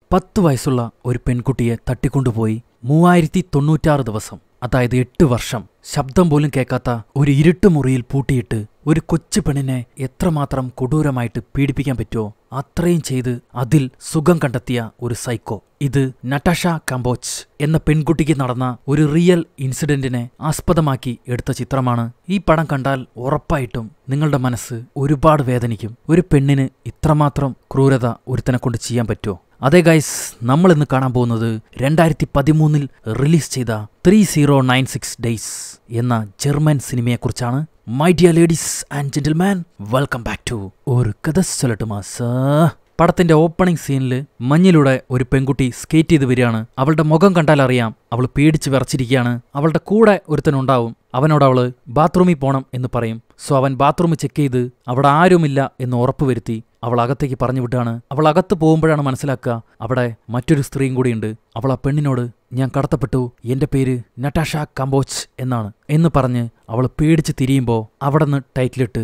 10 വയസ്സുള്ള ഒരു പെൺകുട്ടിയെ തട്ടിക്കൊണ്ടുപോയി 3096 ദിവസം, അതായത് 8 വർഷം, ശബ്ദം പോലും കേൾക്കാത്ത ഒരു ഇരുട്ട് മുറിയിൽ പൂട്ടിയിട്ട് ഒരു കൊച്ചു പെണ്ണിനെ എത്രമാത്രം കൊടൂരമായിട്ട് പീഡിപ്പിക്കാൻ പറ്റുമോ അത്രയും ചെയ്ത് അതിൽ സുഖം കണ്ടെത്തിയ ഒരു സൈക്കോ. ഇത് നട്ടാഷ കാംബോച്ച് എന്ന പെൺകുട്ടിക്ക് നടന്ന ഒരു റിയൽ ഇൻസിഡന്റിനെ ആസ്പദമാക്കി എടുത്ത ചിത്രമാണ്. ഈ പടം കണ്ടാൽ ഉറപ്പായിട്ടും നിങ്ങളുടെ മനസ്സ് ഒരുപാട് വേദനിക്കും. ഒരു പെണ്ണിന് ഇത്രമാത്രം ക്രൂരത ഒരുത്തനെ കൊണ്ട് ചെയ്യാൻ പറ്റുമോ? അതെ ഗൈസ്, നമ്മൾ ഇന്ന് കാണാൻ പോകുന്നത് 2013 റിലീസ് ചെയ്ത 3096 ഡേയ്സ് എന്ന ജർമ്മൻ സിനിമയെക്കുറിച്ചാണ്. My dear ladies and gentleman, welcome back to ഒരു കഥ സൊല്ലട്ടുമാ. പടത്തിന്റെ ഓപ്പണിംഗ് സീനിൽ മഞ്ഞിലൂടെ ഒരു പെൺകുട്ടി സ്കേറ്റ് ചെയ്ത് വരികയാണ്. അവളുടെ മുഖം കണ്ടാൽ അറിയാം അവൾ പേടിച്ച് വിറച്ചിരിക്കുകയാണ്. അവളുടെ കൂടെ ഒരുത്തനുണ്ടാവും. അവനോട് അവള് ബാത്റൂമിൽ പോണം എന്ന് പറയും. സോ അവൻ ബാത്റൂം ചെക്ക് ചെയ്ത് അവിടെ ആരുമില്ല എന്ന് ഉറപ്പുവരുത്തി അവൾ അകത്തേക്ക് പറഞ്ഞു വിട്ടാണ്. അവൾ അകത്ത് പോകുമ്പോഴാണ് മനസ്സിലാക്കുക അവിടെ മറ്റൊരു സ്ത്രീയും കൂടിയുണ്ട്. അവൾ ആ പെണ്ണിനോട് ഞാൻ കടത്തപ്പെട്ടു, എന്റെ പേര് നട്ടാഷ കാംബോച്ച് എന്നാണ് എന്ന് പറഞ്ഞ് അവൾ പേടിച്ച് തിരിയുമ്പോൾ അവിടെ നിന്ന് ടൈറ്റിലിട്ട്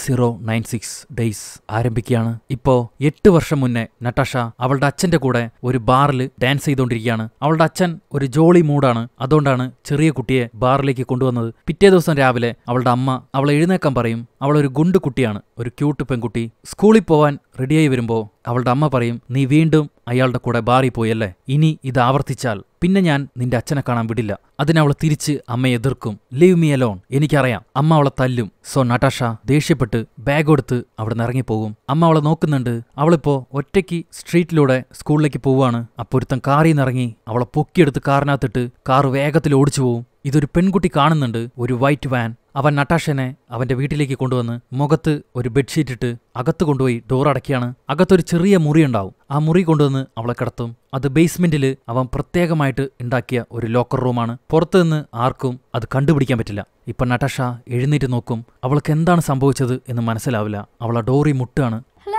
3096 ഡേയ്സ് ആരംഭിക്കുകയാണ്. ഇപ്പോ 8 വർഷം മുന്നേ നട്ടാഷ അവളുടെ അച്ഛന്റെ കൂടെ ഒരു ബാറിൽ ഡാൻസ് ചെയ്തുകൊണ്ടിരിക്കുകയാണ്. അവളുടെ അച്ഛൻ ഒരു ജോളി മൂഡാണ്. അതുകൊണ്ടാണ് ചെറിയ കുട്ടിയെ ബാറിലേക്ക് കൊണ്ടുവന്നത്. പിറ്റേ ദിവസം രാവിലെ അവളുടെ അമ്മ അവളെ എഴുന്നേക്കാൻ പറയും. അവളൊരു ഗുണ്ട് കുട്ടിയാണ്, ഒരു ക്യൂട്ട് പെൺകുട്ടി. സ്കൂളിൽ പോവാൻ റെഡിയായി വരുമ്പോൾ അവളുടെ അമ്മ പറയും, നീ വീണ്ടും അയാളുടെ കൂടെ ബാറിൽ പോയല്ലേ, ഇനി ഇത് ആവർത്തിച്ചാൽ പിന്നെ ഞാൻ നിന്റെ അച്ഛനെ കാണാൻ വിടില്ല. അതിനവൾ തിരിച്ച് അമ്മയെ എതിർക്കും. Leave me alone. എനിക്കറിയാം അമ്മ അവളെ തല്ലും. സോ നട്ടാഷ ദേഷ്യപ്പെട്ട് ബാഗ് കൊടുത്ത് അവിടെ നിന്ന് ഇറങ്ങിപ്പോകും. അമ്മ അവളെ നോക്കുന്നുണ്ട്. അവളിപ്പോ ഒറ്റയ്ക്ക് സ്ട്രീറ്റിലൂടെ സ്കൂളിലേക്ക് പോവുകയാണ്. അപ്പോൾ ഒരുത്തൻ കാറിൽ നിന്നിറങ്ങി അവളെ പൊക്കിയെടുത്ത് കാറിനകത്തിട്ട് കാറ് വേഗത്തിൽ ഓടിച്ചു പോവും. ഇതൊരു പെൺകുട്ടി കാണുന്നുണ്ട്, ഒരു വൈറ്റ് വാൻ. അവൻ നട്ടാഷനെ അവന്റെ വീട്ടിലേക്ക് കൊണ്ടുവന്ന് മുഖത്ത് ഒരു ബെഡ്ഷീറ്റ് ഇട്ട് അകത്ത് കൊണ്ടുപോയി ഡോർ അടയ്ക്കുകയാണ്. അകത്തൊരു ചെറിയ മുറി ഉണ്ടാവും. ആ മുറി കൊണ്ടുവന്ന് അവളെ കിടത്തും. അത് ബേസ്മെന്റിൽ അവൻ പ്രത്യേകമായിട്ട് ഉണ്ടാക്കിയ ഒരു ലോക്കർ റൂമാണ്. പുറത്തുനിന്ന് ആർക്കും അത് കണ്ടുപിടിക്കാൻ പറ്റില്ല. ഇപ്പൊ നട്ടാഷ എഴുന്നേറ്റ് നോക്കും. അവൾക്ക് എന്താണ് സംഭവിച്ചത് എന്ന് മനസ്സിലാവില്ല. അവൾ ആ ഡോറി മുട്ടാണ്.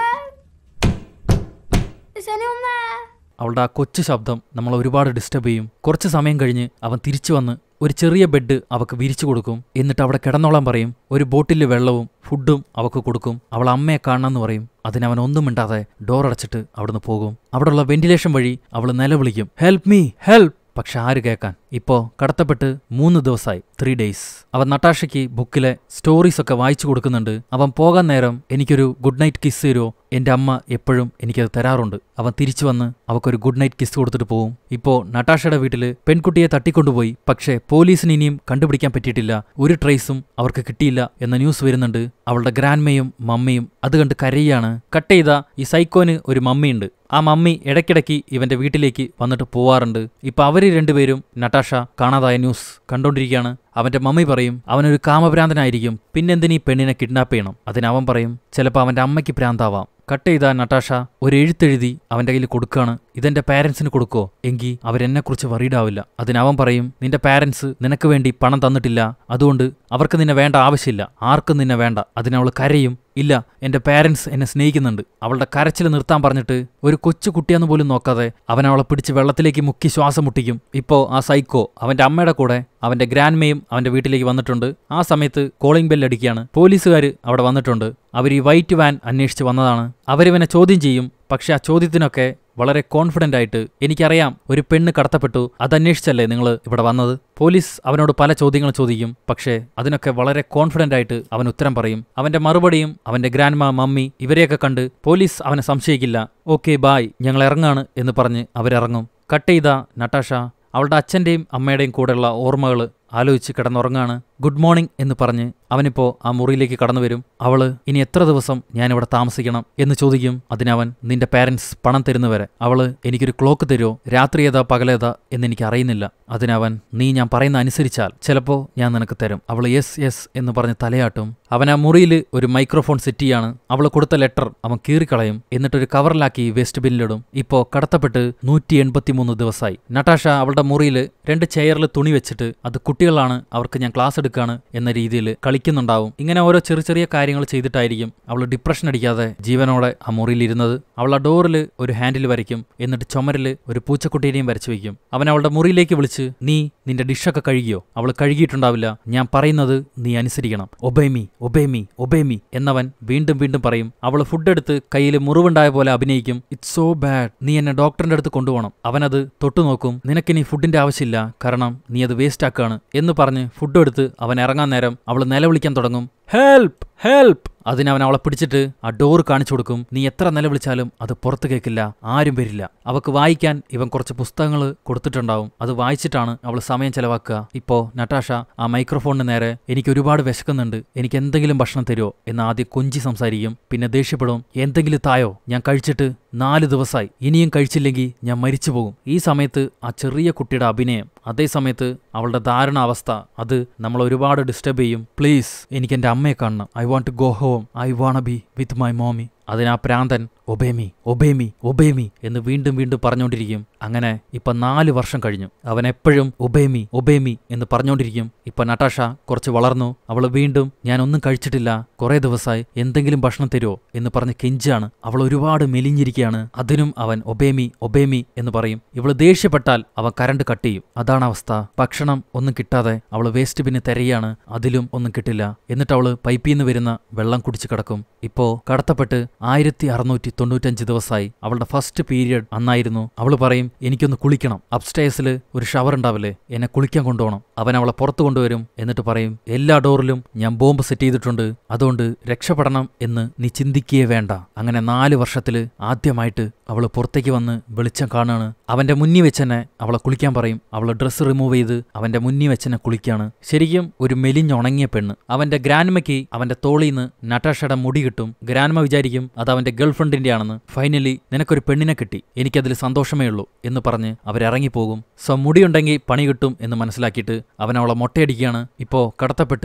അവളുടെ ആ കൊച്ചു ശബ്ദം നമ്മളെ ഒരുപാട് ഡിസ്റ്റർബ് ചെയ്യും. കുറച്ച് സമയം കഴിഞ്ഞ് അവൻ തിരിച്ചു വന്ന് ഒരു ചെറിയ ബെഡ് അവക്ക് വിരിച്ചു കൊടുക്കും. എന്നിട്ട് അവിടെ കിടന്നോളാൻ പറയും. ഒരു ബോട്ടിൽ വെള്ളവും ഫുഡും അവക്ക് കൊടുക്കും. അവൾ അമ്മയെ കാണണമെന്ന് പറയും. അതിനവൻ ഒന്നും മിണ്ടാതെ ഡോർ അടച്ചിട്ട് അവിടുന്ന് പോകും. അവിടെയുള്ള വെന്റിലേഷൻ വഴി അവൾ നിലവിളിക്കും, ഹെൽപ്പ് മീ, ഹെൽപ്പ്. പക്ഷെ ആര് കേൾക്കാൻ? ഇപ്പോ കടത്തപ്പെട്ട് 3 ദിവസമായി, 3 ഡേയ്സ്. അവൻ നട്ടാഷയ്ക്ക് ബുക്കിലെ സ്റ്റോറീസ് ഒക്കെ വായിച്ചു കൊടുക്കുന്നുണ്ട്. അവൻ പോകാൻ നേരം എനിക്കൊരു ഗുഡ് നൈറ്റ് കിസ് തരുമോ, എന്റെ അമ്മ എപ്പോഴും എനിക്കത് തരാറുണ്ട്. അവൻ തിരിച്ചു വന്ന് അവക്കൊരു ഗുഡ് നൈറ്റ് കിസ് കൊടുത്തിട്ട് പോവും. ഇപ്പോ നട്ടാഷയുടെ വീട്ടില് പെൺകുട്ടിയെ തട്ടിക്കൊണ്ടുപോയി. പക്ഷേ പോലീസിന് ഇനിയും കണ്ടുപിടിക്കാൻ പറ്റിയിട്ടില്ല. ഒരു ട്രേസും അവർക്ക് കിട്ടിയില്ല എന്ന ന്യൂസ് വരുന്നുണ്ട്. അവളുടെ ഗ്രാൻഡ്മയും മമ്മിയും അത് കണ്ട് കരയാണ്. കട്ട് ചെയ്ത ഈ സൈക്കോന് ഒരു മമ്മിയുണ്ട്. ആ മമ്മി ഇടയ്ക്കിടയ്ക്ക് ഇവന്റെ വീട്ടിലേക്ക് വന്നിട്ട് പോവാറുണ്ട്. ഇപ്പൊ അവര് രണ്ടുപേരും നട്ടാഷ കാണാതായ ന്യൂസ് കണ്ടോണ്ടിരിക്കുകയാണ്. അവന്റെ മമ്മി പറയും അവനൊരു കാമഭ്രാന്തനായിരിക്കും, പിന്നെന്തിനീ പെണ്ണിനെ കിഡ്നാപ്പ് ചെയ്യണം. അതിനവൻ പറയും ചിലപ്പോൾ അവന്റെ അമ്മയ്ക്ക് ഭ്രാന്താവാം. കട്ട് ചെയ്ത നട്ടാഷ ഒരു എഴുത്തെഴുതി അവന്റെ കയ്യിൽ കൊടുക്കുകയാണ്. ഇതെന്റെ പാരൻസിന് കൊടുക്കോ, എങ്കിൽ അവരെന്നെക്കുറിച്ച് വറീഡാവില്ല. അതിനവൻ പറയും നിന്റെ പാരൻസ് നിനക്ക് വേണ്ടി പണം തന്നിട്ടില്ല, അതുകൊണ്ട് അവർക്ക് നിന്നെ വേണ്ട ആവശ്യമില്ല, ആർക്കും നിന്നെ വേണ്ട. അതിനവൾ കരയും, ഇല്ല എന്റെ പാരൻസ് എന്നെ സ്നേഹിക്കുന്നുണ്ട്. അവളുടെ കരച്ചിൽ നിർത്താൻ പറഞ്ഞിട്ട് ഒരു കൊച്ചു കുട്ടിയാന്ന് പോലും നോക്കാതെ അവൻ അവളെ പിടിച്ച് വെള്ളത്തിലേക്ക് മുക്കി ശ്വാസം മുട്ടിക്കും. ഇപ്പോ ആ സൈക്കോ അവന്റെ അമ്മയുടെ കൂടെ അവന്റെ ഗ്രാൻഡ്മയും അവന്റെ വീട്ടിലേക്ക് വന്നിട്ടുണ്ട്. ആ സമയത്ത് കോളിംഗ് ബെൽ അടിക്കുകയാണ്. പോലീസുകാർ അവിടെ വന്നിട്ടുണ്ട്. അവർ ഈ വൈറ്റ് വാൻ അന്വേഷിച്ച് വന്നതാണ്. അവരിവനെ ചോദ്യം ചെയ്യും. പക്ഷെ ആ ചോദ്യത്തിനൊക്കെ വളരെ കോൺഫിഡന്റ് ആയിട്ട്, എനിക്കറിയാം ഒരു പെണ്ണ് കടത്തപ്പെട്ടു, അതന്വേഷിച്ചല്ലേ നിങ്ങൾ ഇവിടെ വന്നത്. പോലീസ് അവനോട് പല ചോദ്യങ്ങൾ ചോദിക്കും. പക്ഷേ അതിനൊക്കെ വളരെ കോൺഫിഡന്റ് ആയിട്ട് അവൻ ഉത്തരം പറയും. അവന്റെ മറുപടിയും അവന്റെ ഗ്രാൻഡ്മ, മമ്മി ഇവരെയൊക്കെ കണ്ട് പോലീസ് അവനെ സംശയിക്കില്ല. ഓക്കെ ബായ്, ഞങ്ങൾ ഇറങ്ങാണ് എന്ന് പറഞ്ഞ് അവരിറങ്ങും. കട്ട് ചെയ്ത നട്ടാഷ അവളുടെ അച്ഛന്റെയും അമ്മയുടെയും കൂടെയുള്ള ഓർമ്മകൾ ആലോചിച്ച് കിടന്നുറങ്ങാണ്. ഗുഡ് മോർണിംഗ് എന്ന് പറഞ്ഞ് അവനിപ്പോ ആ മുറിയിലേക്ക് കടന്നു വരും. അവള് ഇനി എത്ര ദിവസം ഞാനിവിടെ താമസിക്കണം എന്ന് ചോദിക്കും. അതിനവൻ നിന്റെ പാരൻസ് പണം തരുന്നവരെ. അവള് എനിക്കൊരു ക്ലോക്ക് തരുമോ, രാത്രി ഏതാ പകലേതാ എന്നെനിക്ക് അറിയുന്നില്ല. അതിനവൻ നീ ഞാൻ പറയുന്ന അനുസരിച്ചാൽ ചിലപ്പോ ഞാൻ നിനക്ക് തരും. അവള് യെസ് യെസ് എന്ന് പറഞ്ഞ് തലയാട്ടും. അവൻ ആ മുറിയിൽ ഒരു മൈക്രോഫോൺ സെറ്റ് ചെയ്യാണ്. അവള് കൊടുത്ത ലെറ്റർ അവൻ കീറിക്കളയും. എന്നിട്ടൊരു കവറിലാക്കി വേസ്റ്റ് ബിന്നിലിടും. ഇപ്പോ കടത്തപ്പെട്ട് 183 ദിവസമായി. നട്ടാഷ അവളുടെ മുറിയിൽ 2 ചെയറിൽ തുണി വെച്ചിട്ട് അത് കുട്ടി കുട്ടികളാണ്, അവർക്ക് ഞാൻ ക്ലാസ് എടുക്കാണ് എന്ന രീതിയിൽ കളിക്കുന്നുണ്ടാവും. ഇങ്ങനെ ഓരോ ചെറിയ ചെറിയ കാര്യങ്ങൾ ചെയ്തിട്ടായിരിക്കും അവൾ ഡിപ്രഷൻ അടിക്കാതെ ജീവനോടെ ആ മുറിയിലിരുന്നത്. അവൾ ആ ഡോറിൽ ഒരു ഹാൻഡിൽ വരയ്ക്കും, എന്നിട്ട് ചുമരിൽ ഒരു പൂച്ചക്കുട്ടീനെയും വരച്ചു വയ്ക്കും. അവൻ അവളുടെ മുറിയിലേക്ക് വിളിച്ച്, നീ നിന്റെ ഡിഷൊക്കെ കഴുകിയോ? അവൾ കഴുകിയിട്ടുണ്ടാവില്ല. ഞാൻ പറയുന്നത് നീ അനുസരിക്കണം, ഒബേമി ഒബേമി ഒബേമി എന്നവൻ വീണ്ടും വീണ്ടും പറയും. അവൾ ഫുഡ് എടുത്ത് കയ്യിൽ മുറിവുണ്ടായ പോലെ അഭിനയിക്കും. ഇറ്റ്സ് സോ ബാഡ്, നീ എന്നെ ഡോക്ടറിന്റെ അടുത്ത് കൊണ്ടുപോകണം. അവനത് തൊട്ടുനോക്കും. നിനക്കിനി ഫുഡിന്റെ ആവശ്യമില്ല, കാരണം നീ അത് വേസ്റ്റ് ആക്കാണ് എന്ന് പറഞ്ഞ് ഫുഡ് എടുത്ത് അവൻ ഇറങ്ങാൻ നേരം അവൾ നിലവിളിക്കാൻ തുടങ്ങും, ഹെൽപ്പ് ഹെൽപ്പ്. അതിനവൻ അവളെ പിടിച്ചിട്ട് ആ ഡോർ കാണിച്ചു കൊടുക്കും. നീ എത്ര നിലവിളിച്ചാലും അത് പുറത്ത് കേൾക്കില്ല, ആരും വരില്ല. അവക്ക് വായിക്കാൻ ഇവൻ കുറച്ച് പുസ്തകങ്ങൾ കൊടുത്തിട്ടുണ്ടാവും. അത് വായിച്ചിട്ടാണ് അവൾ സമയം ചെലവാക്കുക. ഇപ്പോ നട്ടാഷ ആ മൈക്രോഫോണിന് നേരെ, എനിക്ക് ഒരുപാട് വിശക്കുന്നുണ്ട്, എനിക്ക് എന്തെങ്കിലും ഭക്ഷണം തരുമോ എന്ന് ആദ്യം കൊഞ്ചി സംസാരിക്കും. പിന്നെ ദേഷ്യപ്പെടും, എന്തെങ്കിലും തായോ, ഞാൻ കഴിച്ചിട്ട് 4 ദിവസമായി, ഇനിയും കഴിച്ചില്ലെങ്കിൽ ഞാൻ മരിച്ചു പോകും. ഈ സമയത്ത് ആ ചെറിയ കുട്ടിയുടെ അഭിനയം, അതേ സമയത്ത് അവളുടെ ധാരണ അവസ്ഥ, അത് നമ്മൾ ഒരുപാട് ഡിസ്റ്റർബ് ചെയ്യും. പ്ലീസ്, എനിക്ക് എൻ്റെ അമ്മയെ കാണണം, I want to go home, I want be with my mommy. അതിനാ പ്രാന്തൻ ഒബേമി ഒബേമി ഒബേമി എന്ന് വീണ്ടും വീണ്ടും പറഞ്ഞുകൊണ്ടിരിക്കും. അങ്ങനെ ഇപ്പൊ 4 വർഷം കഴിഞ്ഞു. അവൻ എപ്പോഴും ഒബേമി ഒബേമി എന്ന് പറഞ്ഞുകൊണ്ടിരിക്കും. ഇപ്പൊ നട്ടാഷ കുറച്ച് വളർന്നു. അവൾ വീണ്ടും, ഞാൻ ഒന്നും കഴിച്ചിട്ടില്ല, കുറെ ദിവസമായി, എന്തെങ്കിലും ഭക്ഷണം തരുമോ എന്ന് പറഞ്ഞ് കെഞ്ചാണ്. അവൾ ഒരുപാട് മെലിഞ്ഞിരിക്കുകയാണ്. അതിനും അവൻ ഒബേമി ഒബേമി എന്ന് പറയും. ഇവള് ദേഷ്യപ്പെട്ടാൽ അവൻ കരണ്ട് കട്ട് ചെയ്യും. അതാണ് അവസ്ഥ. ഭക്ഷണം ഒന്നും കിട്ടാതെ അവൾ വേസ്റ്റ് ബിന്ന് തിരയാണ്, അതിലും ഒന്നും കിട്ടില്ല. എന്നിട്ട് അവള് പൈപ്പിൽ നിന്ന് വരുന്ന വെള്ളം കുടിച്ച് കിടക്കും. ഇപ്പോ കടത്തപ്പെട്ട് 1695 ദിവസമായി. അവളുടെ ഫസ്റ്റ് പീരിയഡ് അന്നായിരുന്നു. അവൾ പറയും, എനിക്കൊന്ന് കുളിക്കണം, അപ്സ്റ്റേഴ്സിൽ ഒരു ഷവർ ഉണ്ടാവില്ലേ, എന്നെ കുളിക്കാൻ കൊണ്ടുപോകണം. അവൻ അവളെ പുറത്തു കൊണ്ടുവരും. എന്നിട്ട് പറയും, എല്ലാ ഡോറിലും ഞാൻ ബോംബ് സെറ്റ് ചെയ്തിട്ടുണ്ട്, അതുകൊണ്ട് രക്ഷപ്പെടണം എന്ന് നീ ചിന്തിക്കുകയേ വേണ്ട. അങ്ങനെ 4 വർഷത്തില് ആദ്യമായിട്ട് അവള് പുറത്തേക്ക് വന്ന് വെളിച്ചം കാണാണ്. അവന്റെ മുന്നിൽ വെച്ചെന്നെ അവളെ കുളിക്കാൻ പറയും. അവള് ഡ്രസ്സ് റിമൂവ് ചെയ്ത് അവന്റെ മുന്നിൽ വെച്ചെന്നെ കുളിക്കാണ്. ശരിക്കും ഒരു മെലിഞ്ഞുണങ്ങിയ പെണ്ണ്. അവന്റെ ഗ്രാൻഡ്മയ്ക്ക് അവന്റെ തോളിന്ന് നട്ടാഷയുടെ മുടി കിട്ടും. ഗ്രാൻഡ്മ വിചാരിക്കും അത് അവന്റെ ഗേൾഫ്രണ്ടിന്റെ ആണെന്ന്. ഫൈനലി നിനക്കൊരു പെണ്ണിനെ കിട്ടി, എനിക്കതിൽ സന്തോഷമേ ഉള്ളൂ എന്ന് പറഞ്ഞ് അവരിറങ്ങിപ്പോകും. സോ മുടിയുണ്ടെങ്കിൽ പണി കിട്ടും എന്ന് മനസ്സിലാക്കിയിട്ട് അവൻ അവളെ മൊട്ടയടിക്കുകയാണ്. ഇപ്പോ കടത്തപ്പെട്ട്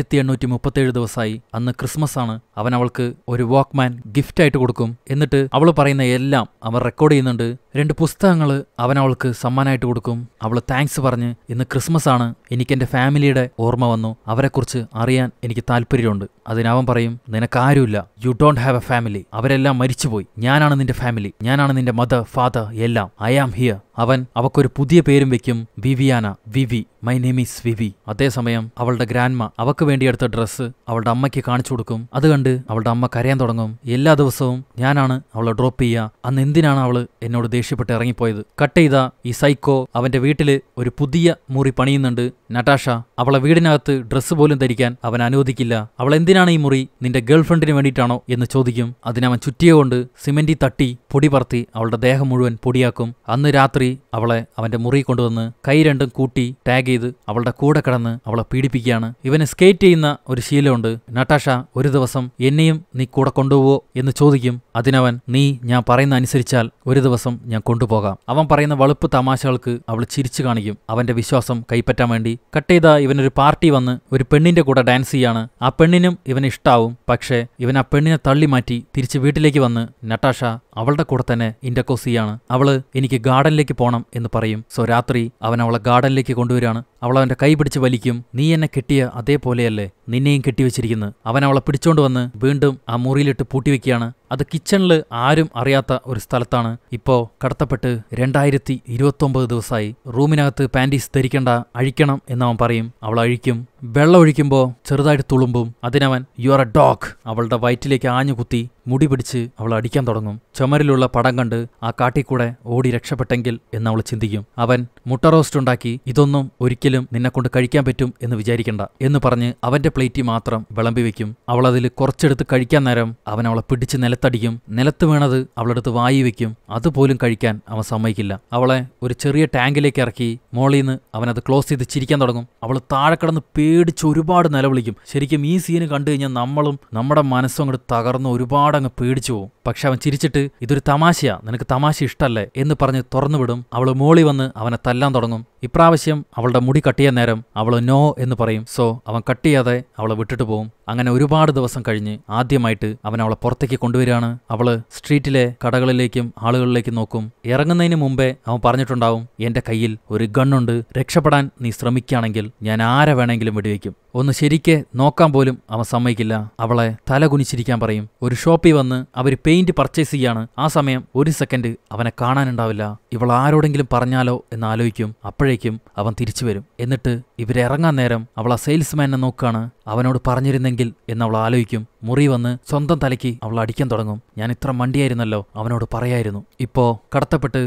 1837 ദിവസമായി. അന്ന് ക്രിസ്മസ് ആണ്. അവൻ അവൾക്ക് ഒരു വാക്ക്മാൻ ഗിഫ്റ്റ് ആയിട്ട് കൊടുക്കും. എന്നിട്ട് അവൾ പറയുന്ന എല്ലാം അവൻ റെക്കോർഡ് ചെയ്യുന്നുണ്ട്. 2 പുസ്തകങ്ങൾ അവൻ അവൾക്ക് സമ്മാനമായിട്ട് കൊടുക്കും. അവൾ താങ്ക്സ് പറഞ്ഞ്, ഇന്ന് ക്രിസ്മസ് ആണ്, എനിക്ക് എന്റെ ഫാമിലിയുടെ ഓർമ്മ വന്നു, അവരെക്കുറിച്ച് അറിയാൻ എനിക്ക് താല്പര്യമുണ്ട്. അതിനവൻ പറയും, നിനക്കാരുമില്ല, you don't have a family, അവരെല്ലാം മരിച്ചുപോയി, ഞാനാണ് നിന്റെ ഫാമിലി, ഞാനാണ് നിന്റെ മദർ ഫാദർ എല്ലാം, ഐ ആം ഹിയർ. അവൻ അവക്കൊരു പുതിയ പേരും വെക്കും, Viviana, Vivi, my name is Vivi. അതേസമയം അവളുടെ ഗ്രാൻഡ്മ അവക്ക് വേണ്ടിയെടുത്ത ഡ്രസ്സ് അവളുടെ അമ്മയ്ക്ക് കാണിച്ചു കൊടുക്കും. അത് കണ്ട് അവളുടെ അമ്മ കരയാൻ തുടങ്ങും. എല്ലാ ദിവസവും ഞാനാണ് അവളെ ഡ്രോപ്പ് ചെയ്യുക, അന്ന് എന്തിനാണ് അവള് എന്നോട് ദേഷ്യപ്പെട്ട് ഇറങ്ങിപ്പോയത്. കട്ട് ചെയ്ത ഈ സൈക്കോ അവന്റെ വീട്ടില് ഒരു പുതിയ മുറി പണിയുന്നുണ്ട്. നട്ടാഷ അവളെ വീടിനകത്ത് ഡ്രസ്സ് പോലും ധരിക്കാൻ അവൻ അനുവദിക്കില്ല. അവൾ എന്തിനാണ് ഈ മുറി, നിന്റെ ഗേൾഫ്രണ്ടിന് വേണ്ടിയിട്ടാണോ എന്ന് ചോദിക്കും. അതിനവൻ ചുറ്റിയ കൊണ്ട് സിമെന്റി തട്ടി പൊടി പറത്തി അവളുടെ ദേഹം മുഴുവൻ പൊടിയാക്കും. അന്ന് രാത്രി അവളെ അവന്റെ മുറി കൊണ്ടുവന്ന് കൈ രണ്ടും കൂട്ടി ടാഗ് ചെയ്ത് അവളുടെ കൂടെ കിടന്ന് അവളെ പീഡിപ്പിക്കുകയാണ്. ഇവന് സ്കേറ്റ് ചെയ്യുന്ന ഒരു ശീലമുണ്ട്. നട്ടാഷ ഒരു ദിവസം എന്നെയും നീ കൂടെ കൊണ്ടുപോവോ എന്ന് ചോദിക്കും. അതിനവൻ, നീ ഞാൻ പറയുന്ന അനുസരിച്ചാൽ ഒരു ദിവസം ഞാൻ കൊണ്ടുപോകാം. അവൻ പറയുന്ന വളുപ്പ് തമാശകൾക്ക് അവൾ ചിരിച്ചു കാണിക്കും, അവന്റെ വിശ്വാസം കൈപ്പറ്റാൻ വേണ്ടി. കട്ട് ചെയ്ത ഇവനൊരു പാർട്ടി വന്ന് ഒരു പെണ്ണിന്റെ കൂടെ ഡാൻസ് ചെയ്യാണ്. ആ പെണ്ണിനും ഇവന് ഇഷ്ടാവും. പക്ഷേ ഇവൻ ആ പെണ്ണിനെ തള്ളി മാറ്റി തിരിച്ച് വീട്ടിലേക്ക് വന്ന് നട്ടാഷ അവളുടെ കൂടെ തന്നെ ഇന്റർകോസ് ചെയ്യാണ്. അവള് എനിക്ക് ഗാർഡനിലേക്ക് പോണം എന്ന് പറയും. സോ രാത്രി അവൻ അവളെ ഗാർഡനിലേക്ക് കൊണ്ടുവരികയാണ്. അവൾ അവന്റെ കൈ പിടിച്ച് വലിക്കും. നീ എന്നെ കെട്ടിയ അതേപോലെയല്ലേ നിന്നെയും കെട്ടിവെച്ചിരിക്കുന്നു. അവൻ അവളെ പിടിച്ചോണ്ട് വന്ന് വീണ്ടും ആ മുറിയിലിട്ട് പൂട്ടിവെക്കുകയാണ്. അത് കിച്ചണിൽ ആരും അറിയാത്ത ഒരു സ്ഥലത്താണ്. ഇപ്പോ കടത്തപ്പെട്ട് 2029 ദിവസമായി. റൂമിനകത്ത് പാൻറ്റീസ് ധരിക്കണ്ട, അഴിക്കണം എന്നവൻ പറയും. അവൾ അഴിക്കും. വെള്ളം ഒഴിക്കുമ്പോൾ ചെറുതായിട്ട് തുളുമ്പും. അതിനവൻ, യു ആർ എ ഡോഗ്. അവളുടെ വയറ്റിലേക്ക് ആഞ്ഞു കുത്തി മുടി പിടിച്ച് അവൾ അടിക്കാൻ തുടങ്ങും. ചുമരിലുള്ള പടം കണ്ട് ആ കാട്ടിക്കൂടെ ഓടി രക്ഷപ്പെട്ടെങ്കിൽ എന്നവൾ ചിന്തിക്കും. അവൻ മുട്ട റോസ്റ്റ് ഉണ്ടാക്കി, ഇതൊന്നും ഒരിക്കലും നിന്നെക്കൊണ്ട് കഴിക്കാൻ പറ്റും എന്ന് വിചാരിക്കണ്ട എന്ന് പറഞ്ഞ് അവന്റെ പ്ലേറ്റ് മാത്രം വിളമ്പി വെക്കും. അവൾ അതിൽ കുറച്ചെടുത്ത് കഴിക്കാൻ നേരം അവൻ അവളെ പിടിച്ച് നിലത്തടിക്കും. നിലത്ത് വീണത് അവളെടുത്ത് വായി വെക്കും. അതുപോലും കഴിക്കാൻ അവൻ സമ്മതിക്കില്ല. അവളെ ഒരു ചെറിയ ടാങ്കിലേക്ക് ഇറക്കി മോളീന്ന് അവനത് ക്ലോസ് ചെയ്ത് ചിരിക്കാൻ തുടങ്ങും. അവൾ താഴെ കിടന്ന് പേടിച്ച് ഒരുപാട് നിലവിളിക്കും. ശരിക്കും ഈ സീന് കണ്ടു കഴിഞ്ഞാൽ നമ്മളും നമ്മുടെ മനസ്സും അങ്ങോട്ട് തകർന്ന് ഒരുപാട് അങ്ങ് പേടിച്ചു പോവും. പക്ഷെ അവൻ ചിരിച്ചിട്ട്, ഇതൊരു തമാശയാ, നിനക്ക് തമാശ ഇഷ്ടല്ലേ എന്ന് പറഞ്ഞ് തുറന്നുവിടും. അവള് മോളി വന്ന് അവനെ തല്ലാൻ തുടങ്ങും. ഇപ്രാവശ്യം അവളുടെ മുടി കട്ട് ചെയ്യാൻ നേരം അവള് നോ എന്ന് പറയും. സോ അവൻ കട്ട് ചെയ്യാതെ അവളെ വിട്ടിട്ട് പോകും. അങ്ങനെ ഒരുപാട് ദിവസം കഴിഞ്ഞ് ആദ്യമായിട്ട് അവൻ അവളെ പുറത്തേക്ക് കൊണ്ടുവരികയാണ്. അവള് സ്ട്രീറ്റിലെ കടകളിലേക്കും ആളുകളിലേക്കും നോക്കും. ഇറങ്ങുന്നതിന് മുമ്പേ അവൻ പറഞ്ഞിട്ടുണ്ടാവും, എന്റെ കയ്യിൽ ഒരു ഗണ്ണുണ്ട്, രക്ഷപ്പെടാൻ നീ ശ്രമിക്കുകയാണെങ്കിൽ ഞാൻ ആരെ വേണമെങ്കിലും വെടിവെക്കും. ഒന്ന് ശരിക്ക് നോക്കാൻ പോലും അവൻ സമ്മതിക്കില്ല. അവളെ തല കുനിച്ചിരിക്കാൻ പറയും. ഒരു ഷോപ്പിൽ വന്ന് അവർ പെയിന്റ് പർച്ചേസ് ചെയ്യാണ്. ആ സമയം ഒരു സെക്കൻഡ് അവനെ കാണാനുണ്ടാവില്ല. ഇവൾ ആരോടെങ്കിലും പറഞ്ഞാലോ എന്ന് ആലോചിക്കും. അപ്പോഴേക്കും അവൻ തിരിച്ചു വരും. എന്നിട്ട് ഇവരിറങ്ങാൻ നേരം അവൾ ആ സെയിൽസ്മാനെ നോക്കാണ്. അവനോട് പറഞ്ഞിരുന്നെങ്കിൽ എന്ന് അവൾ ആലോചിക്കും. മുറി വന്ന് സ്വന്തം തലയ്ക്ക് അവൾ അടിക്കാൻ തുടങ്ങും. ഞാൻ ഇത്ര മണ്ടിയായിരുന്നല്ലോ, അവനോട് പറയായിരുന്നു. ഇപ്പോ കടത്തപ്പെട്ട്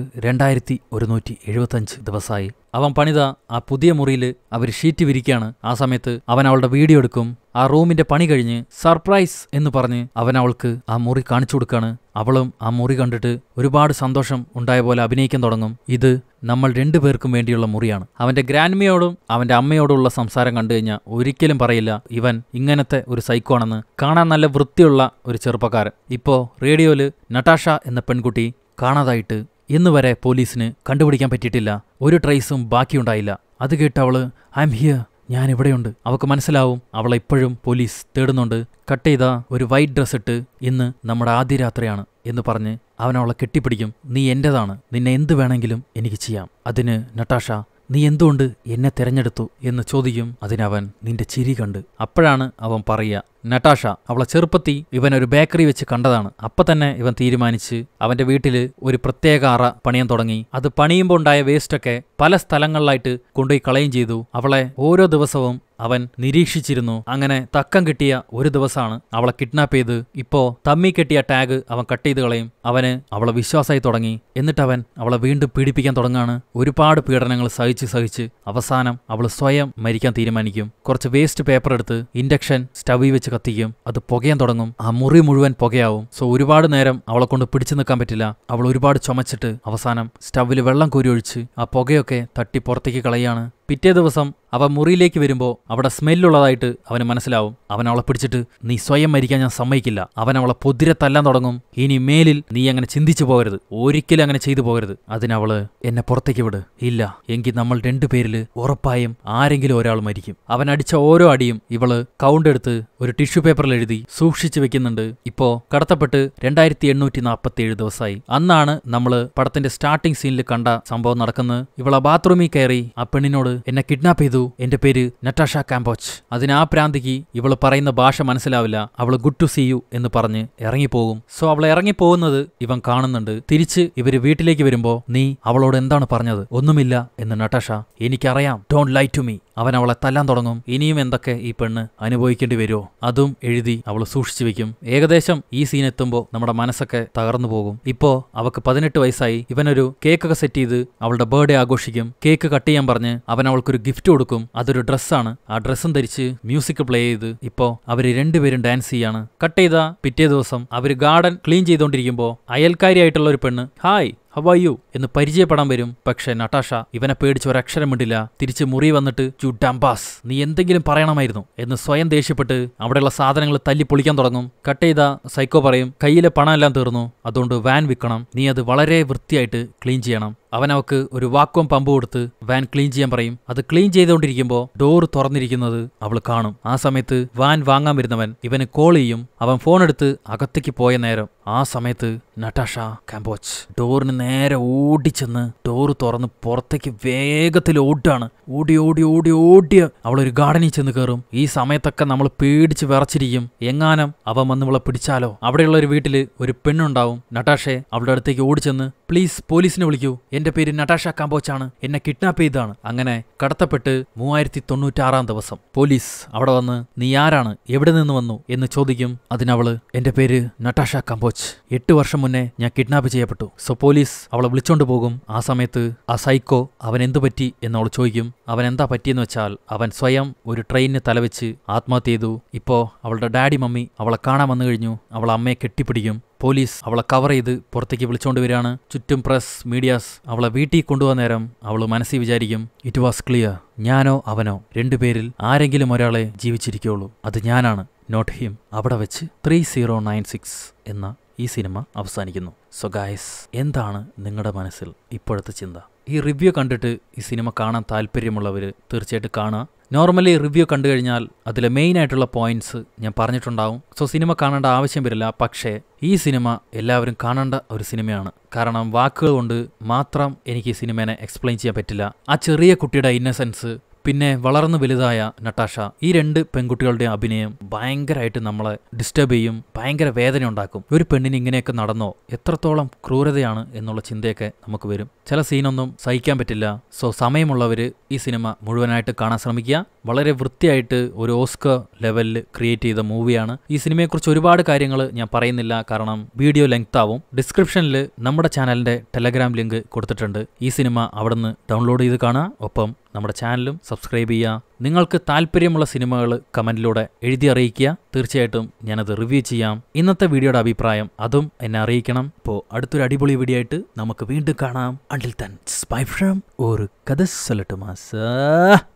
2175 ദിവസമായി. അവൻ പണിത ആ പുതിയ മുറിയിൽ അവർ ഷീറ്റ് വിരിക്കുകയാണ്. ആ സമയത്ത് അവൻ അവളുടെ വീഡിയോ എടുക്കും. ആ റൂമിന്റെ പണി കഴിഞ്ഞ് സർപ്രൈസ് എന്ന് പറഞ്ഞ് അവൻ അവൾക്ക് ആ മുറി കാണിച്ചു കൊടുക്കാണ്. അവളും ആ മുറി കണ്ടിട്ട് ഒരുപാട് സന്തോഷം ഉണ്ടായ പോലെ അഭിനയിക്കാൻ തുടങ്ങും. ഇത് നമ്മൾ രണ്ടുപേർക്കും വേണ്ടിയുള്ള മുറിയാണ്. അവന്റെ ഗ്രാൻഡ്മയോടും അവന്റെ അമ്മയോടുള്ള സംസാരം കണ്ടു കഴിഞ്ഞാൽ ഒരിക്കലും പറയില്ല ഇവൻ ഇങ്ങനത്തെ ഒരു സൈക്കോ ആണെന്ന്. കാണാൻ നല്ല വൃത്തിയുള്ള ഒരു ചെറുപ്പക്കാരൻ. ഇപ്പോ റേഡിയോയില് നട്ടാഷ എന്ന പെൺകുട്ടി കാണാതായിട്ട് ഇന്ന് വരെ പോലീസിന് കണ്ടുപിടിക്കാൻ പറ്റിയിട്ടില്ല. ഒരു ട്രേസും ബാക്കിയുണ്ടായില്ല. അത് കേട്ട് അവള് ഐ എം ഹിയർ, ഞാൻ ഇവിടെയുണ്ട്. അവൾക്ക് മനസ്സിലാവും അവളെ ഇപ്പോഴും പോലീസ് തേടുന്നുണ്ട്. കട്ട് ചെയ്ത ഒരു വൈറ്റ് ഡ്രസ് ഇട്ട് ഇന്ന് നമ്മുടെ ആദ്യ രാത്രിയാണ് എന്ന് പറഞ്ഞ് അവൻ അവളെ കെട്ടിപ്പിടിക്കും. നീ എന്റേതാണ്, നിന്നെ എന്ത് വേണമെങ്കിലും എനിക്ക് ചെയ്യാം. അതിന് നട്ടാഷ നീ എന്തുകൊണ്ട് എന്നെ തിരഞ്ഞെടുത്തു എന്ന് ചോദിക്കും. അതിനവൻ നിന്റെ ചിരി കണ്ട്. അപ്പോഴാണ് അവൻ പറയുക, നട്ടാഷ അവളെ ചെറുപ്പത്തി ഇവനൊരു ബേക്കറി വെച്ച് കണ്ടതാണ്. അപ്പൊ തന്നെ ഇവൻ തീരുമാനിച്ച് അവന്റെ വീട്ടില് ഒരു പ്രത്യേക അറ പണിയാൻ തുടങ്ങി. അത് പണിയുമ്പോൾ ഉണ്ടായ വേസ്റ്റൊക്കെ പല സ്ഥലങ്ങളിലായിട്ട് കൊണ്ടുപോയി കളയും ചെയ്തു. അവളെ ഓരോ ദിവസവും അവൻ നിരീക്ഷിച്ചിരുന്നു. അങ്ങനെ തക്കം കിട്ടിയ ഒരു ദിവസമാണ് അവളെ കിഡ്നാപ്പ് ചെയ്ത് ഇപ്പോ തമ്മി കെട്ടിയ ടാഗ് അവൻ കട്ട് ചെയ്ത് കളയും. അവന് അവളെ വിശ്വാസമായി തുടങ്ങി. എന്നിട്ട് അവൻ അവളെ വീണ്ടും പീഡിപ്പിക്കാൻ തുടങ്ങാണ്. ഒരുപാട് പീഡനങ്ങൾ സഹിച്ച് അവസാനം അവൾ സ്വയം മരിക്കാൻ തീരുമാനിക്കും. കുറച്ച് വേസ്റ്റ് പേപ്പർ എടുത്ത് ഇൻഡക്ഷൻ സ്റ്റവിൽ വെച്ച് കത്തിക്കും. അത് പുകയാൻ തുടങ്ങും. ആ മുറി മുഴുവൻ പുകയാവും. സോ ഒരുപാട് നേരം അവളെ കൊണ്ട് പിടിച്ചു നിൽക്കാൻ പറ്റില്ല. അവൾ ഒരുപാട് ചുമച്ചിട്ട് അവസാനം സ്റ്റവിൽ വെള്ളം കോരി ഒഴിച്ച് ആ പുകയൊക്കെ തട്ടി പുറത്തേക്ക് കളയാണ്. പിറ്റേ ദിവസം അവൻ മുറിയിലേക്ക് വരുമ്പോൾ അവിടെ സ്മെല്ലുള്ളതായിട്ട് അവന് മനസ്സിലാവും. അവൻ അവളെ പിടിച്ചിട്ട് നീ സ്വയം മരിക്കാൻ ഞാൻ സമ്മതിക്കില്ല. അവൻ അവളെ പൊതിരെ തല്ലാൻ തുടങ്ങും. ഇനി മേലിൽ നീ അങ്ങനെ ചിന്തിച്ചു പോകരുത്, ഒരിക്കലും അങ്ങനെ ചെയ്തു പോകരുത്. അതിനവള് എന്നെ പുറത്തേക്ക് വിട്. ഇല്ല എങ്കിൽ നമ്മൾ രണ്ടുപേരില് ഉറപ്പായും ആരെങ്കിലും ഒരാൾ മരിക്കും. അവൻ അടിച്ച ഓരോ അടിയും ഇവള് കൗണ്ട് എടുത്ത് ഒരു ടിഷ്യൂ പേപ്പറിൽ എഴുതി സൂക്ഷിച്ചു വെക്കുന്നുണ്ട്. ഇപ്പോ കടത്തപ്പെട്ട് 2847 ദിവസമായി. അന്നാണ് നമ്മള് പടത്തിന്റെ സ്റ്റാർട്ടിംഗ് സീനിൽ കണ്ട സംഭവം നടക്കുന്നത്. ഇവളെ ബാത്റൂമിൽ കയറി ആ പെണ്ണിനോട് എന്നെ കിഡ്നാപ്പ് ചെയ്തു, എന്റെ പേര് നട്ടാഷ കാംപോച്ച്. അതിന് ആ പ്രാന്തിക്ക് ഇവള് പറയുന്ന ഭാഷ മനസ്സിലാവില്ല. അവള് ഗുഡ് ടു സീ യു എന്ന് പറഞ്ഞ് ഇറങ്ങിപ്പോകും. സോ അവളെ ഇറങ്ങിപ്പോകുന്നത് ഇവൻ കാണുന്നുണ്ട്. തിരിച്ച് ഇവര് വീട്ടിലേക്ക് വരുമ്പോ നീ അവളോട് എന്താണ് പറഞ്ഞത്? ഒന്നുമില്ല എന്ന് നട്ടാഷ. എനിക്കറിയാം, ഡോണ്ട് ലൈ ടു മീ. അവൻ അവളെ തല്ലാൻ തുടങ്ങും. ഇനിയും എന്തൊക്കെ ഈ പെണ്ണ് അനുഭവിക്കേണ്ടി വരുമോ അതും എഴുതി അവൾ സൂക്ഷിച്ചു വെക്കും. ഏകദേശം ഈ സീൻ എത്തുമ്പോൾ നമ്മുടെ മനസ്സൊക്കെ തകർന്നു പോകും. ഇപ്പോ അവക്ക് 18 വയസ്സായി. ഇവനൊരു കേക്കൊക്കെ സെറ്റ് ചെയ്ത് അവളുടെ ബർത്ത്ഡേ ആഘോഷിക്കും. കേക്ക് കട്ട് ചെയ്യാൻ പറഞ്ഞ് അവൻ അവൾക്കൊരു ഗിഫ്റ്റ് കൊടുക്കും. അതൊരു ഡ്രസ്സാണ്. ആ ഡ്രസ്സും ധരിച്ച് മ്യൂസിക് പ്ലേ ചെയ്ത് ഇപ്പോ അവര് രണ്ടുപേരും ഡാൻസ് ചെയ്യാണ്. കട്ട് ചെയ്ത പിറ്റേ ദിവസം അവര് ഗാർഡൻ ക്ലീൻ ചെയ്തോണ്ടിരിക്കുമ്പോ അയൽക്കാരിയായിട്ടുള്ള ഒരു പെണ്ണ് ഹായ് ഹൗ ആർ യു എന്ന് പരിചയപ്പെടാൻ വരും. പക്ഷെ നട്ടാഷ ഇവനെ പേടിച്ച് ഒരക്ഷരം മിണ്ടില്ല. തിരിച്ച് മുറി വന്നിട്ട് യു ഡംബാസ്, നീ എന്തെങ്കിലും പറയണമായിരുന്നു എന്ന് സ്വയം ദേഷ്യപ്പെട്ട് അവിടെയുള്ള സാധനങ്ങൾ തല്ലി പൊളിക്കാൻ തുടങ്ങും. കട്ട് ചെയ്ത സൈക്കോ പറയും കയ്യിലെ പണം എല്ലാം തീർന്നു, അതുകൊണ്ട് വാൻ വിൽക്കണം, നീ അത് വളരെ വൃത്തിയായിട്ട് ക്ലീൻ ചെയ്യണം. അവൻ അവക്ക് ഒരു വാക്വം പമ്പ് കൊടുത്ത് വാൻ ക്ലീൻ ചെയ്യാൻ പറയും. അത് ക്ലീൻ ചെയ്തുകൊണ്ടിരിക്കുമ്പോൾ ഡോർ തുറന്നിരിക്കുന്നത് അവൾ കാണും. ആ സമയത്ത് വാൻ വാങ്ങാൻ വരുന്നവൻ ഇവന് കോൾ ചെയ്യും. അവൻ ഫോൺ എടുത്ത് അകത്തേക്ക് പോയ നേരം ആ സമയത്ത് നട്ടാഷ കാംപോച്ച് ഡോറിന് നേരെ ഓടിച്ചെന്ന് ഡോറ് തുറന്ന് പുറത്തേക്ക് വേഗത്തിൽ ഓടാണ്. ഓടിയ അവളൊരു ഗാർഡനിൽ ചെന്ന് കയറും. ഈ സമയത്തൊക്കെ നമ്മൾ പേടിച്ച് വിറച്ചിരിക്കും. എങ്ങാനം അവൻ വന്ന് ഇവളെ പിടിച്ചാലോ. അവിടെയുള്ള ഒരു വീട്ടില് ഒരു പെണ്ണുണ്ടാവും. നട്ടാഷയെ അവളുടെ അടുത്തേക്ക് ഓടിച്ചെന്ന് പ്ലീസ് പോലീസിനെ വിളിക്കൂ, എന്റെ പേര് നട്ടാഷ കാംപോച്ചാണ്, എന്നെ കിഡ്നാപ്പ് ചെയ്താണ്. അങ്ങനെ കടത്തപ്പെട്ട് 3096 ദിവസം പോലീസ് അവിടെ വന്ന് നീ ആരാണ്, എവിടെ നിന്ന് വന്നു എന്ന് ചോദിക്കും. അതിനവള് എന്റെ പേര് നട്ടാഷ കാംപോച്ച്, 8 വർഷം മുന്നേ ഞാൻ കിഡ്നാപ്പ് ചെയ്യപ്പെട്ടു. സോ പോലീസ് അവളെ വിളിച്ചോണ്ട് പോകും. ആ സമയത്ത് ആ സൈക്കോ അവൻ എന്തു പറ്റി എന്നവൾ ചോദിക്കും. അവൻ എന്താ പറ്റിയെന്ന് വെച്ചാൽ അവൻ സ്വയം ഒരു ട്രെയിനിന് തലവെച്ച് ആത്മഹത്യ ചെയ്തു. ഇപ്പോ അവളുടെ ഡാഡി മമ്മി അവളെ കാണാൻ വന്നു കഴിഞ്ഞു. അവൾ അമ്മയെ കെട്ടിപ്പിടിക്കും. പോലീസ് അവളെ കവർ ചെയ്ത് പുറത്തേക്ക് വിളിച്ചോണ്ട് വരികയാണ്. ചുറ്റും പ്രസ്, മീഡിയാസ്. അവളെ വീട്ടിൽ കൊണ്ടുപോകാൻ നേരം അവൾ മനസ്സിൽ വിചാരിക്കും ഇറ്റ് വാസ് ക്ലിയർ, ഞാനോ അവനോ രണ്ടുപേരിൽ ആരെങ്കിലും ഒരാളെ ജീവിച്ചിരിക്കുള്ളൂ, അത് ഞാനാണ്, നോട്ട് ഹിം. അവിടെ വെച്ച് 3096 എന്ന ഈ സിനിമ അവസാനിക്കുന്നു. സോ ഗൈസ്, എന്താണ് നിങ്ങളുടെ മനസ്സിൽ ഇപ്പോഴത്തെ ചിന്ത? ഈ റിവ്യൂ കണ്ടിട്ട് ഈ സിനിമ കാണാൻ താല്പര്യമുള്ളവർ തീർച്ചയായിട്ടും കാണുക. നോർമലി റിവ്യൂ കണ്ടു കഴിഞ്ഞാൽ അതിലെ മെയിൻ ആയിട്ടുള്ള പോയിന്റ്സ് ഞാൻ പറഞ്ഞിട്ടുണ്ടാവും. സോ സിനിമ കാണേണ്ട ആവശ്യം വരില്ല. പക്ഷേ ഈ സിനിമ എല്ലാവരും കാണേണ്ട ഒരു സിനിമയാണ്. കാരണം വാക്കുകൾ കൊണ്ട് മാത്രം എനിക്ക് ഈ സിനിമേനെ എക്സ്പ്ലെയിൻ ചെയ്യാൻ പറ്റില്ല. ആ ചെറിയ കുട്ടിയുടെ ഇന്നസെൻസ്, പിന്നെ വളർന്നു വലുതായ നട്ടാഷ, ഈ 2 പെൺകുട്ടികളുടെ അഭിനയം ഭയങ്കരമായിട്ട് നമ്മളെ ഡിസ്റ്റർബ് ചെയ്യും, ഭയങ്കര വേദന ഉണ്ടാക്കും. ഒരു പെണ്ണിന് ഇങ്ങനെയൊക്കെ നടന്നോ, എത്രത്തോളം ക്രൂരതയാണ് എന്നുള്ള ചിന്തയൊക്കെ നമുക്ക് വരും. ചില സീനൊന്നും സഹിക്കാൻ പറ്റില്ല. സോ സമയമുള്ളവർ ഈ സിനിമ മുഴുവനായിട്ട് കാണാൻ ശ്രമിക്കുക. വളരെ വൃത്തിയായിട്ട് ഒരു ഓസ്കർ ലെവലിൽ ക്രിയേറ്റ് ചെയ്ത മൂവിയാണ്. ഈ സിനിമയെക്കുറിച്ച് ഒരുപാട് കാര്യങ്ങൾ ഞാൻ പറയുന്നില്ല, കാരണം വീഡിയോ ലെങ്ത് ആവും. ഡിസ്ക്രിപ്ഷനിൽ നമ്മുടെ ചാനലിന്റെ ടെലഗ്രാം ലിങ്ക് കൊടുത്തിട്ടുണ്ട്. ഈ സിനിമ അവിടെ നിന്ന് ഡൗൺലോഡ് ചെയ്ത് കാണുക. ഒപ്പം നമ്മുടെ ചാനലും സബ്സ്ക്രൈബ് ചെയ്യുക. നിങ്ങൾക്ക് താല്പര്യമുള്ള സിനിമകൾ കമന്റിലൂടെ എഴുതി അറിയിക്കുക. തീർച്ചയായിട്ടും ഞാനത് റിവ്യൂ ചെയ്യാം. ഇന്നത്തെ വീഡിയോയുടെ അഭിപ്രായം അതും എന്നെ അറിയിക്കണം. അപ്പോൾ അടുത്തൊരു അടിപൊളി വീഡിയോ ആയിട്ട് നമുക്ക് വീണ്ടും കാണാം. Until then, bye from ഒരു കഥ സൊല്ലട്ടുമാ.